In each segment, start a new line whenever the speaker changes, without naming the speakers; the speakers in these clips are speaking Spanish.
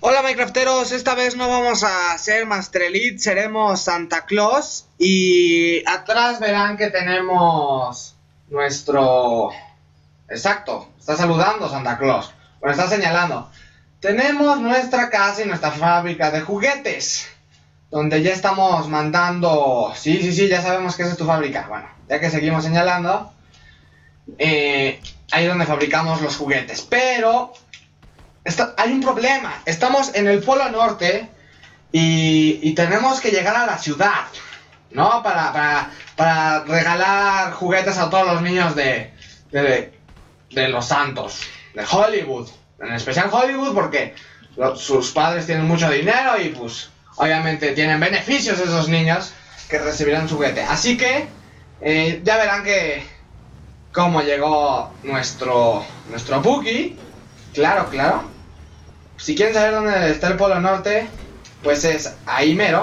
Hola Minecrafteros, esta vez no vamos a ser Master Elite, seremos Santa Claus. Y atrás verán que tenemos nuestro... Exacto, está saludando Santa Claus. Bueno, está señalando. Tenemos nuestra casa y nuestra fábrica de juguetes, donde ya estamos mandando... Sí, ya sabemos que esa es tu fábrica. Bueno, ya que seguimos señalando, ahí es donde fabricamos los juguetes. Pero... hay un problema, estamos en el Polo Norte y tenemos que llegar a la ciudad, ¿no? Para regalar juguetes a todos los niños de los santos, de Hollywood, en especial Hollywood porque sus padres tienen mucho dinero y pues obviamente tienen beneficios esos niños que recibirán su juguete. Así que ya verán que cómo llegó nuestro Buggy, claro. Si quieren saber dónde está el Polo Norte, pues es ahí mero.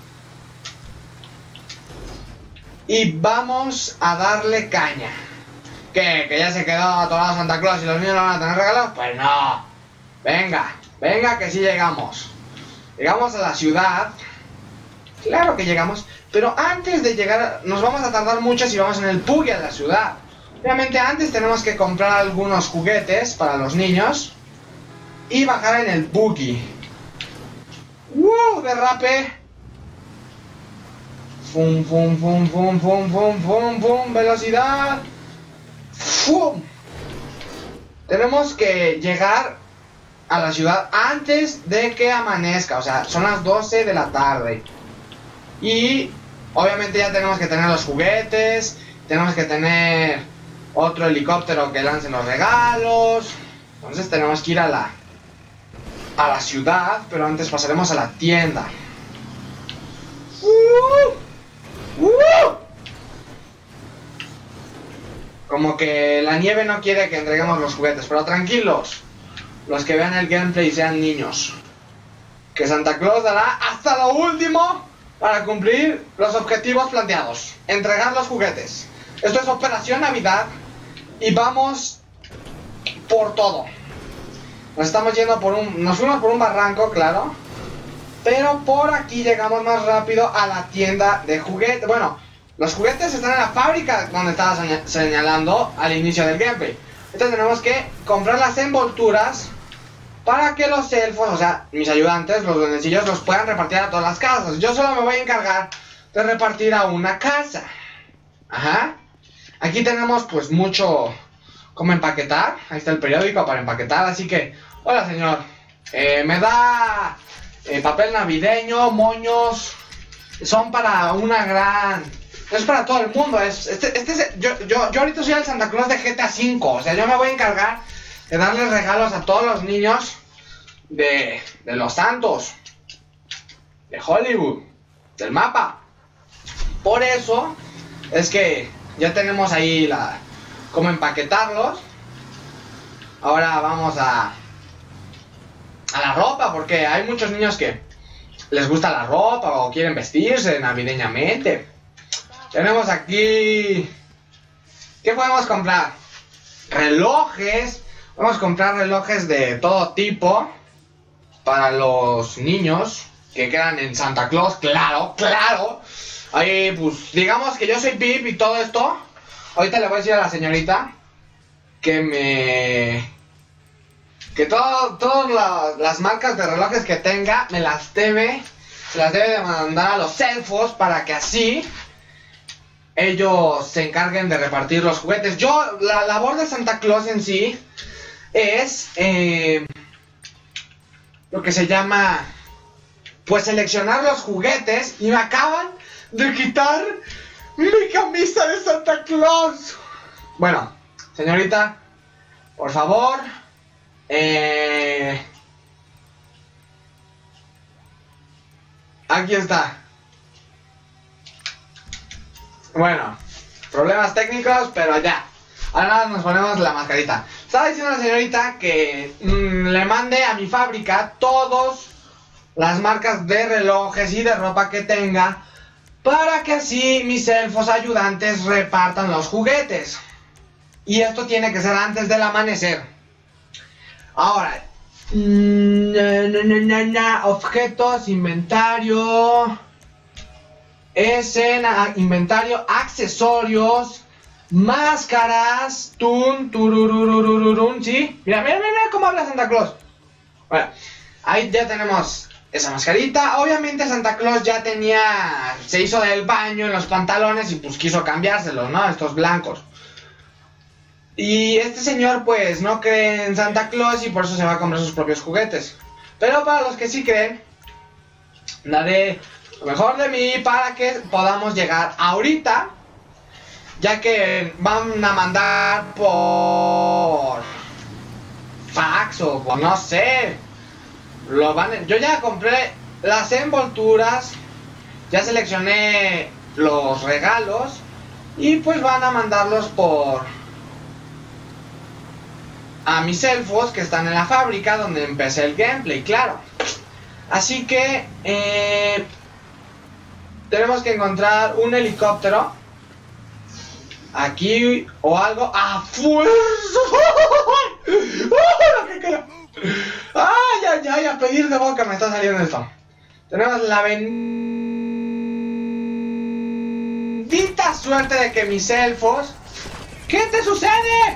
Y vamos a darle caña. ¿Qué? ¿Que ya se quedó atorado Santa Claus y los niños no van a tener regalos? Pues no. Venga que sí llegamos. Llegamos a la ciudad. Claro que llegamos. Pero antes de llegar, nos vamos a tardar mucho si vamos en el Buggy a la ciudad. Obviamente antes tenemos que comprar algunos juguetes para los niños y bajar en el Buggy. Derrape. Fum. Velocidad. Fum. Tenemos que llegar a la ciudad antes de que amanezca. O sea, son las 12 de la tarde. Y obviamente ya tenemos que tener los juguetes. Tenemos que tener otro helicóptero que lance los regalos. Entonces tenemos que ir a la ciudad, pero antes pasaremos a la tienda. Como que la nieve no quiere que entreguemos los juguetes, pero tranquilos, los que vean el gameplay sean niños, que Santa Claus dará hasta lo último para cumplir los objetivos planteados, entregar los juguetes. Esto es Operación Navidad y vamos por todo. Nos fuimos por un barranco, claro, pero por aquí llegamos más rápido a la tienda de juguetes. Bueno, los juguetes están en la fábrica donde estaba señalando al inicio del gameplay. Entonces tenemos que comprar las envolturas para que los elfos, o sea, mis ayudantes, los duendecillos, los puedan repartir a todas las casas. Yo solo me voy a encargar de repartir a una casa. Ajá. Aquí tenemos pues mucho como empaquetar. Ahí está el periódico para empaquetar, así que... Hola señor, me da papel navideño, moños. Son para una gran... No es para todo el mundo, yo ahorita soy el Santa Claus de GTA V. O sea, yo me voy a encargar de darles regalos a todos los niños de los santos, de Hollywood, del mapa. Por eso es que ya tenemos ahí cómo empaquetarlos. Ahora vamos a la ropa, porque hay muchos niños que les gusta la ropa o quieren vestirse navideñamente. Tenemos aquí... ¿Qué podemos comprar? Relojes. Vamos a comprar relojes de todo tipo para los niños que quedan en Santa Claus, claro. Ahí pues digamos que yo soy VIP y todo esto. Ahorita le voy a decir a la señorita que todas las marcas de relojes que tenga se las debe de mandar a los elfos para que así ellos se encarguen de repartir los juguetes. La labor de Santa Claus en sí es lo que se llama pues seleccionar los juguetes, y me acaban de quitar mi camisa de Santa Claus. Bueno, señorita, por favor, aquí está. Bueno, problemas técnicos, pero ya. Ahora nos ponemos la mascarita. Estaba diciendo la señorita que le mande a mi fábrica todas las marcas de relojes y de ropa que tenga, para que así mis elfos ayudantes repartan los juguetes. Y esto tiene que ser antes del amanecer. Ahora, Objetos, inventario. Escena, inventario, accesorios, máscaras, turururururun, ¿sí? Mira cómo habla Santa Claus. Bueno, ahí ya tenemos esa mascarita. Obviamente Santa Claus ya tenía, se hizo del baño en los pantalones y pues quiso cambiárselos, ¿no? Estos blancos. Y este señor pues no cree en Santa Claus y por eso se va a comprar sus propios juguetes. Pero para los que sí creen, daré lo mejor de mí para que podamos llegar ahorita, ya que van a mandar por fax o por no sé. Yo ya compré las envolturas, ya seleccioné los regalos y pues van a mandarlos a mis elfos que están en la fábrica donde empecé el gameplay, claro. Así que tenemos que encontrar un helicóptero aquí o algo a fuerza. Ay, a pedir de boca me está saliendo esto. Tenemos la bendita suerte de que mis elfos... ¿Qué te sucede?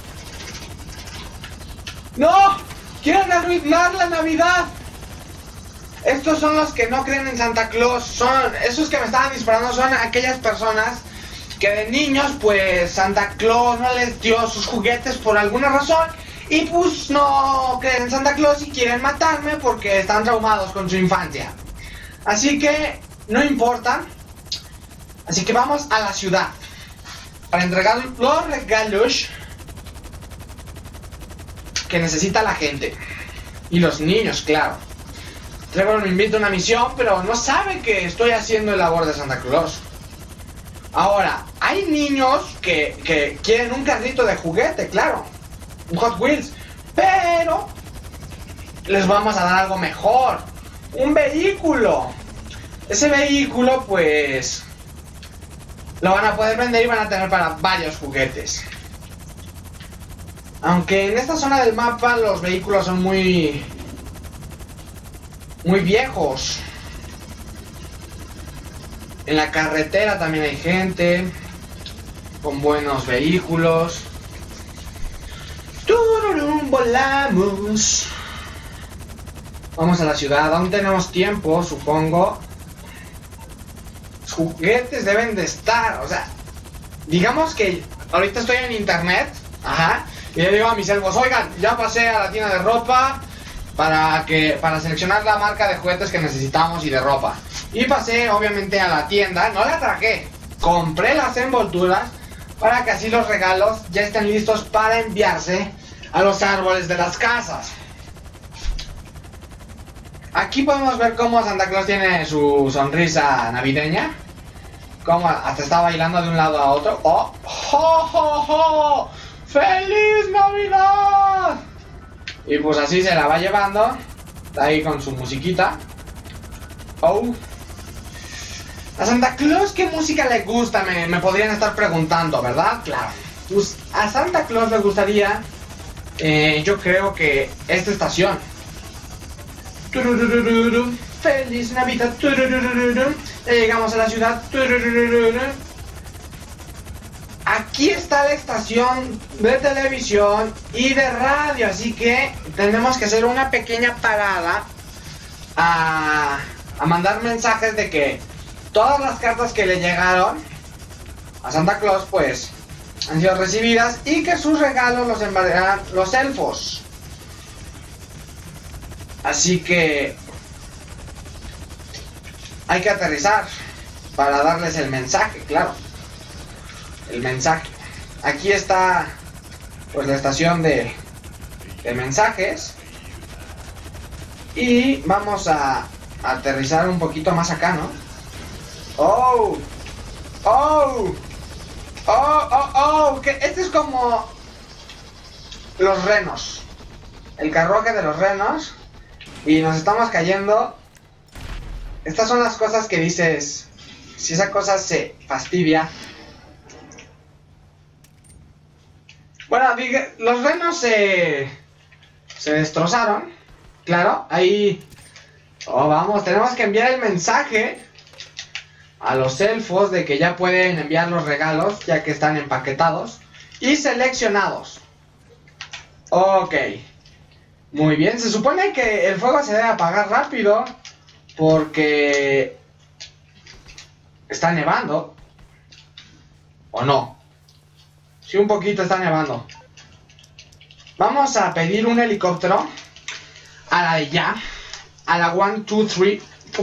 ¡No! ¡Quieren arruinar la Navidad! Estos son los que no creen en Santa Claus. Esos que me estaban disparando son aquellas personas que de niños pues Santa Claus no les dio sus juguetes por alguna razón y pues no creen en Santa Claus y quieren matarme porque están traumados con su infancia. Así que no importa. Así que vamos a la ciudad para entregar los regalos que necesita la gente y los niños, claro. Trevor me invita a una misión, pero no sabe que estoy haciendo el labor de Santa Claus. Ahora, hay niños que quieren un carrito de juguete, claro, un Hot Wheels, pero les vamos a dar algo mejor, un vehículo. Ese vehículo, pues, lo van a poder vender y van a tener para varios juguetes. Aunque en esta zona del mapa los vehículos son muy viejos. En la carretera también hay gente con buenos vehículos. ¡Tururum! Volamos. Vamos a la ciudad, aún tenemos tiempo, supongo. Los juguetes deben de estar, o sea, digamos que ahorita estoy en internet, ajá, y le digo a mis elfos, oigan, ya pasé a la tienda de ropa para seleccionar la marca de juguetes que necesitamos y de ropa. Y pasé obviamente a la tienda, no la traje, compré las envolturas para que así los regalos ya estén listos para enviarse a los árboles de las casas. Aquí podemos ver cómo Santa Claus tiene su sonrisa navideña, cómo hasta está bailando de un lado a otro. ¡Oh! ¡Oh, oh, oh! ¡Feliz Navidad! Y pues así se la va llevando, está ahí con su musiquita. ¡Oh! A Santa Claus, ¿qué música le gusta? Me podrían estar preguntando, ¿verdad? Claro. Pues a Santa Claus le gustaría, yo creo que esta estación. Feliz Navidad. Ya llegamos a la ciudad. Aquí está la estación de televisión y de radio, así que tenemos que hacer una pequeña parada a mandar mensajes de que todas las cartas que le llegaron a Santa Claus pues han sido recibidas y que sus regalos los enviarán los elfos. Así que hay que aterrizar para darles el mensaje, claro. El mensaje. Aquí está pues la estación de mensajes. Y vamos a aterrizar un poquito más acá, ¿no? ¡Oh! ¡Oh! ¡Oh, oh, oh! Que este es como los renos. El carruaje de los renos. Y nos estamos cayendo. Estas son las cosas que dices. Si esa cosa se fastidia. Bueno, los renos se destrozaron. Claro, ahí... Oh, vamos, tenemos que enviar el mensaje a los elfos de que ya pueden enviar los regalos, ya que están empaquetados y seleccionados. Ok. Muy bien, se supone que el fuego se debe apagar rápido porque está nevando. ¿O no? Sí, un poquito está nevando. Vamos a pedir un helicóptero a la de ya, a la 1, 2, 3.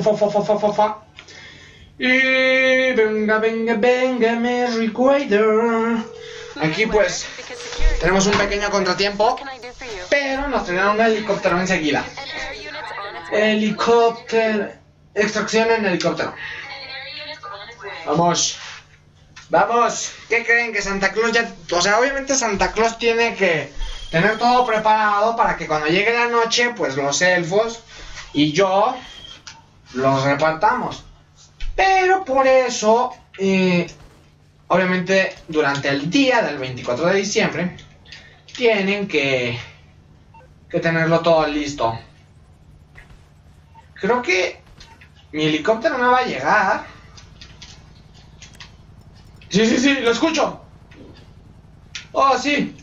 Y venga, venga, venga, Merryweather. Aquí pues tenemos un pequeño contratiempo, pero nos traerán un helicóptero enseguida. Helicóptero. Extracción en helicóptero. Vamos. Vamos. ¿Qué creen? Que Santa Claus ya... O sea, obviamente Santa Claus tiene que tener todo preparado para que cuando llegue la noche, pues los elfos y yo los repartamos. Pero por eso, obviamente durante el día del 24 de diciembre, tienen que tenerlo todo listo. Creo que mi helicóptero no va a llegar. Sí, sí, sí, lo escucho. Oh, sí.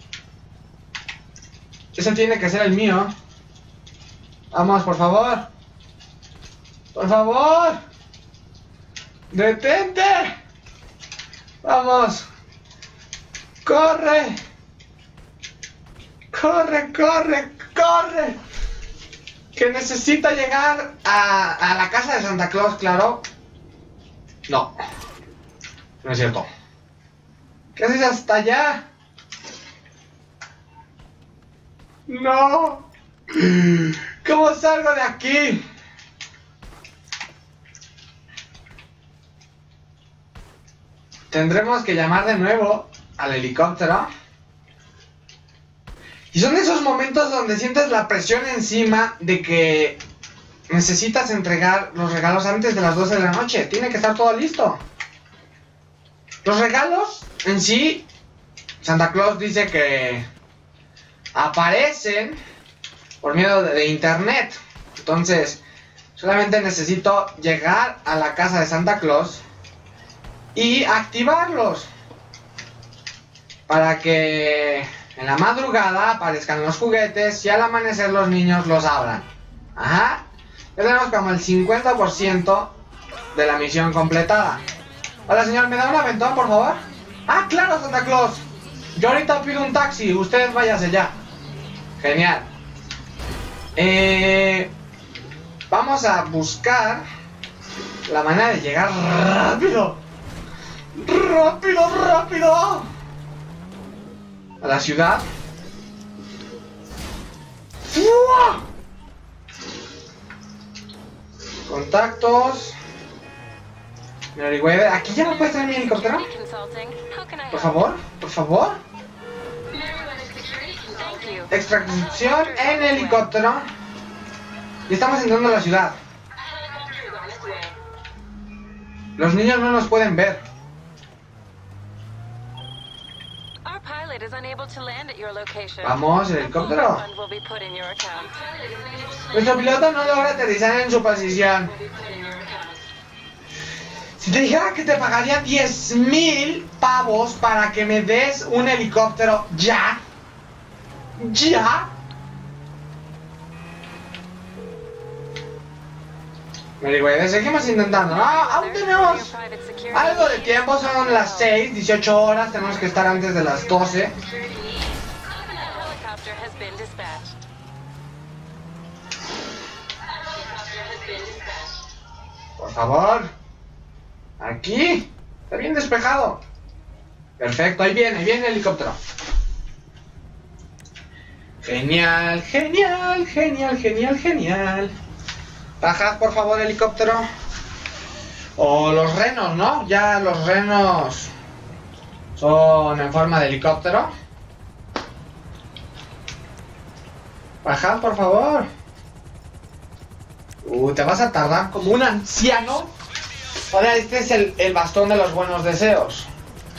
Ese tiene que ser el mío. Vamos, por favor. Por favor. ¡Detente! ¡Vamos! ¡Corre! ¡Corre, corre, corre! Que necesita llegar a la casa de Santa Claus, claro. No. No es cierto. ¿Qué haces hasta allá? ¡No! ¿Cómo salgo de aquí? Tendremos que llamar de nuevo al helicóptero. Y son esos momentos donde sientes la presión encima de que necesitas entregar los regalos antes de las 12 de la noche. Tiene que estar todo listo. Los regalos en sí, Santa Claus dice que aparecen por medio de internet. Entonces, solamente necesito llegar a la casa de Santa Claus y activarlos para que en la madrugada aparezcan los juguetes y al amanecer los niños los abran. Ajá. Ya tenemos como el 50% de la misión completada. Hola señor, ¿me da un aventón por favor? Ah, claro, Santa Claus. Yo ahorita pido un taxi, ustedes váyanse ya. Genial. Vamos a buscar la manera de llegar rápido. ¡Rápido, rápido! A la ciudad. ¡Fua! Contactos. Merryweather. ¿Aquí ya no puedes traer mi helicóptero? Por favor, por favor. Extracción en helicóptero. Y estamos entrando a la ciudad. Los niños no nos pueden ver. Vamos, el helicóptero. Nuestro piloto no logra aterrizar en su posición. Si te dijera que te pagaría 10,000 pavos para que me des un helicóptero ya. ¿Ya? Merryweather, seguimos intentando. Aún tenemos algo de tiempo, son las 6, 18 horas, tenemos que estar antes de las 12. Por favor. Aquí. Está bien despejado. Perfecto, ahí viene el helicóptero. Genial, genial, genial, genial, genial. Bajad por favor, helicóptero. O los renos, ¿no? Ya los renos son en forma de helicóptero. Bajad por favor. Te vas a tardar como un anciano. Ahora este es el bastón de los buenos deseos.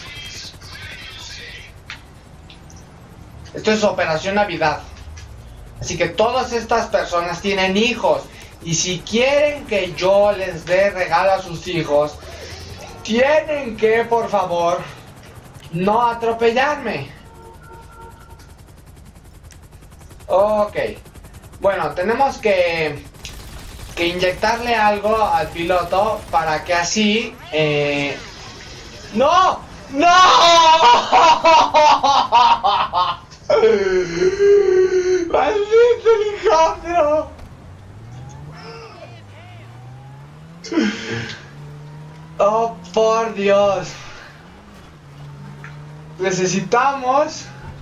Esto es Operación Navidad. Así que todas estas personas tienen hijos. Y si quieren que yo les dé regalo a sus hijos, tienen que, por favor, no atropellarme. Ok. Bueno, tenemos que inyectarle algo al piloto para que así... ¡No! ¡No! ¡Maldito helicóptero! ¡Oh, por Dios! Necesitamos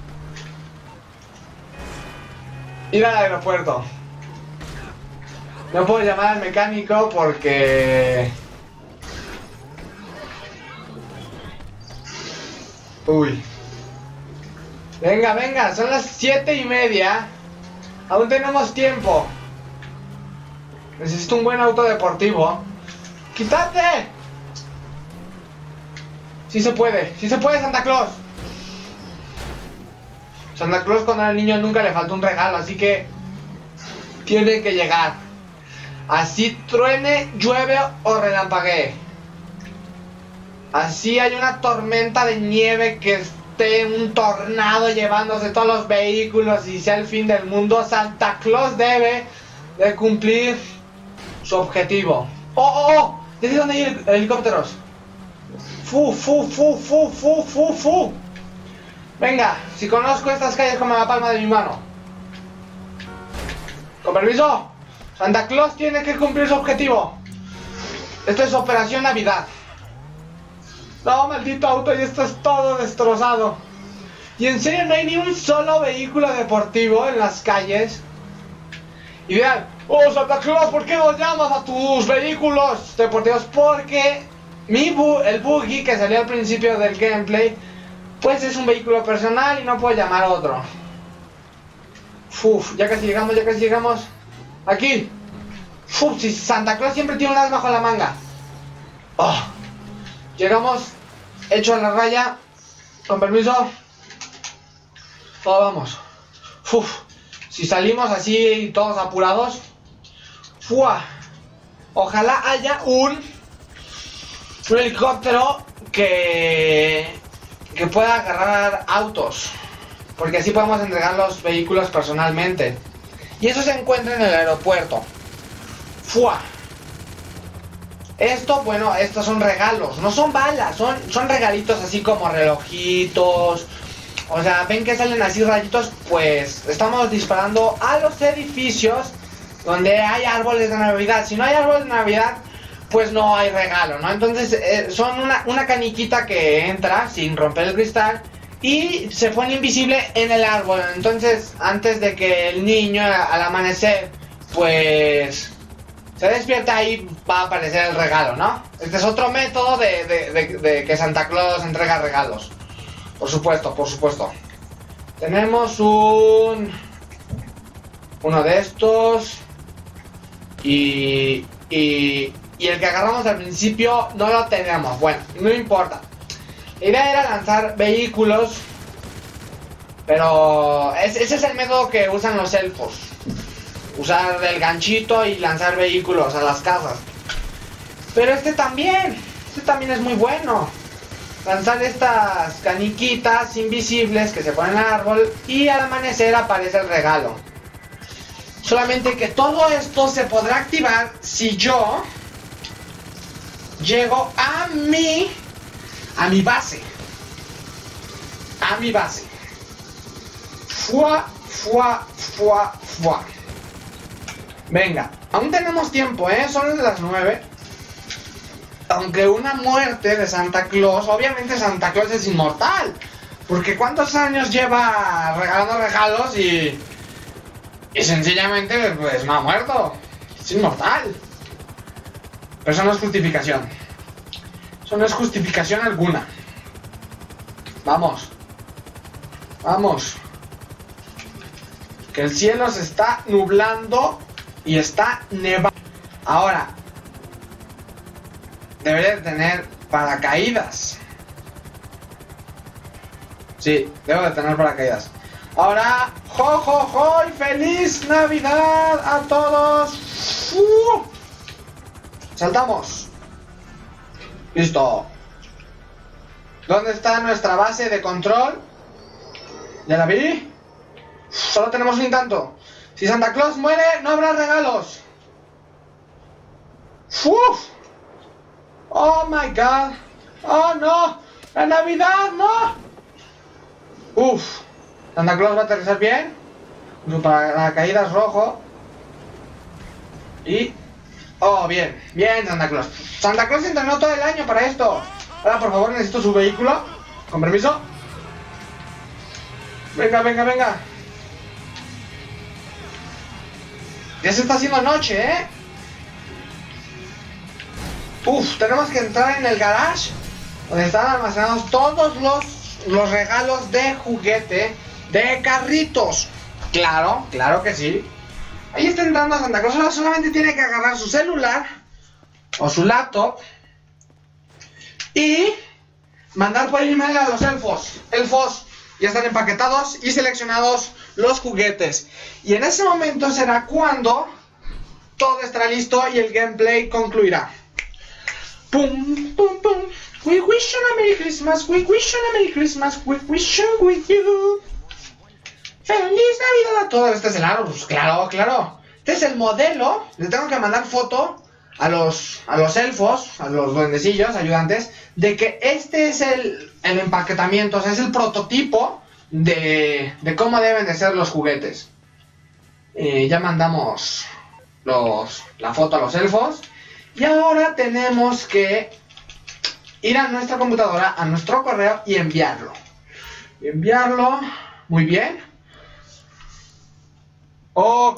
ir al aeropuerto. No puedo llamar al mecánico porque... Uy. Venga, venga, son las 7:30. Aún tenemos tiempo. Necesito un buen auto deportivo. ¡Quítate! Sí se puede, Santa Claus. Santa Claus cuando era niño nunca le faltó un regalo, así que tiene que llegar. Así truene, llueve o relampaguee. Así hay una tormenta de nieve que esté un tornado llevándose todos los vehículos y sea el fin del mundo. Santa Claus debe de cumplir su objetivo. ¡Oh, oh, oh! ¿Desde dónde hay helicópteros? ¡Fu, fu, fu, fu, fu, fu, fu! Venga, si conozco estas calles como la palma de mi mano. Con permiso. Santa Claus tiene que cumplir su objetivo. Esto es Operación Navidad. No, maldito auto, y esto es todo destrozado. Y en serio no hay ni un solo vehículo deportivo en las calles. Y vean, oh Santa Claus, ¿por qué no llamas a tus vehículos deportivos? Porque el buggy que salió al principio del gameplay, pues es un vehículo personal y no puedo llamar a otro. Uf, ya casi llegamos. Aquí. Uf, si Santa Claus siempre tiene un as bajo la manga. Oh. Llegamos, hecho a la raya, con permiso. Oh, vamos. Uf, si salimos así todos apurados. ¡Fua! Ojalá haya un helicóptero que pueda agarrar autos, porque así podemos entregar los vehículos personalmente. Y eso se encuentra en el aeropuerto. ¡Fua! Esto, bueno, estos son regalos, no son balas, son regalitos así como relojitos. O sea, ven que salen así rayitos, pues estamos disparando a los edificios donde hay árboles de Navidad. Si no hay árboles de Navidad, pues no hay regalo, ¿no? Entonces son una caniquita que entra sin romper el cristal y se pone invisible en el árbol. Entonces, antes de que el niño al amanecer, pues... se despierta, ahí va a aparecer el regalo, ¿no? Este es otro método de que Santa Claus entrega regalos. Por supuesto. Tenemos uno de estos. Y el que agarramos al principio no lo tenemos. Bueno, no importa. La idea era lanzar vehículos. Pero ese es el método que usan los elfos. Usar el ganchito y lanzar vehículos a las casas. Pero este también es muy bueno. Lanzar estas caniquitas invisibles que se ponen en el árbol y al amanecer aparece el regalo. Solamente que todo esto se podrá activar si yo llego a mi base. A mi base. Fua. Venga, aún tenemos tiempo, son las 9. Aunque una muerte de Santa Claus, obviamente Santa Claus es inmortal. Porque ¿cuántos años lleva regalando regalos y sencillamente pues no ha muerto? Es inmortal. Pero eso no es justificación. Eso no es justificación alguna. Vamos. Que el cielo se está nublando y está nevando. Ahora, debería de tener paracaídas. Sí, debo de tener paracaídas. Ahora, jo, jo, jo, y feliz Navidad a todos. Saltamos. Listo. ¿Dónde está nuestra base de control? ¿Ya la vi? Solo tenemos un intento. Si Santa Claus muere, no habrá regalos. ¡Uf! ¡Oh, my God! ¡Oh, no! ¡La Navidad, no! ¡Uf! Santa Claus va a aterrizar bien. Su paracaídas rojo. Y... ¡oh, bien! Bien, Santa Claus. Santa Claus entrenó todo el año para esto. Ahora, por favor, necesito su vehículo. Con permiso. Venga, venga, venga. Ya se está haciendo noche, ¿eh? Uf, tenemos que entrar en el garage donde están almacenados todos los regalos de juguete de carritos. Claro, claro que sí. Ahí está entrando Santa Claus. Ahora solamente tiene que agarrar su celular o su laptop y mandar por email a los elfos. Elfos, ya están empaquetados y seleccionados los juguetes. Y en ese momento será cuando todo estará listo y el gameplay concluirá. Pum, pum, pum. We wish you a Merry Christmas. We wish you a Merry Christmas. We wish you with you. ¡Feliz Navidad a todos! Este es el árbol. Pues claro, claro. Este es el modelo. Le tengo que mandar foto a los elfos, a los duendecillos, ayudantes, de que este es el empaquetamiento, o sea, es el prototipo de cómo deben de ser los juguetes. Ya mandamos la foto a los elfos. Y ahora tenemos que ir a nuestra computadora, a nuestro correo y enviarlo. Muy bien. Ok.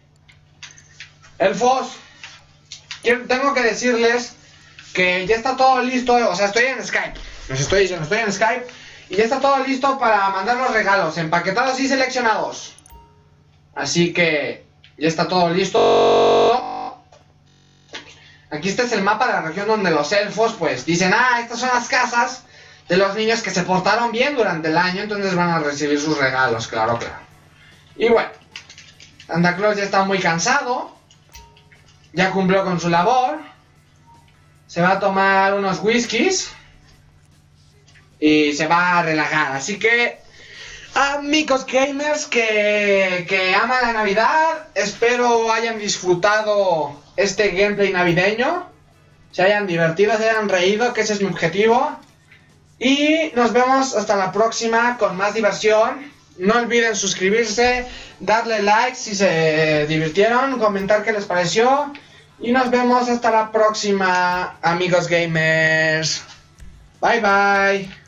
Elfos, tengo que decirles que ya está todo listo. O sea, estoy en Skype. Les estoy diciendo, estoy en Skype. Y ya está todo listo para mandar los regalos, empaquetados y seleccionados. Así que ya está todo listo. Aquí este es el mapa de la región donde los elfos pues dicen, estas son las casas de los niños que se portaron bien durante el año, entonces van a recibir sus regalos, claro, claro. Y bueno, Santa Claus ya está muy cansado, ya cumplió con su labor, se va a tomar unos whiskies y se va a relajar, así que... amigos gamers que aman la Navidad, espero hayan disfrutado este gameplay navideño, se hayan divertido, se hayan reído, que ese es mi objetivo. Y nos vemos hasta la próxima con más diversión. No olviden suscribirse, darle like si se divirtieron, comentar qué les pareció. Y nos vemos hasta la próxima, amigos gamers. Bye bye.